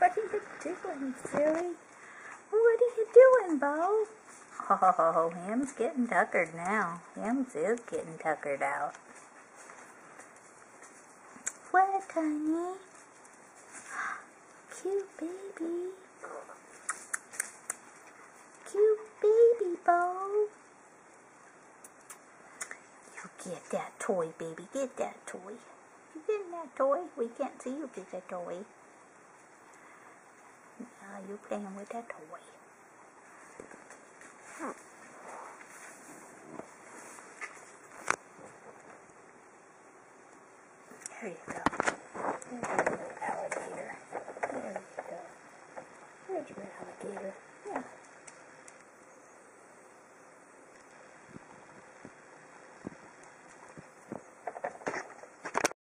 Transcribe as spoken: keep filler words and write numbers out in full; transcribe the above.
What are you doing, silly? What are you doing, Bo? Oh, him's getting tuckered now. Hims is getting tuckered out. What, honey? Cute baby. Cute baby, Bo. You get that toy, baby. Get that toy. You getting that toy? We can't see you get that toy. Now you playing with that toy. There you go. There you go.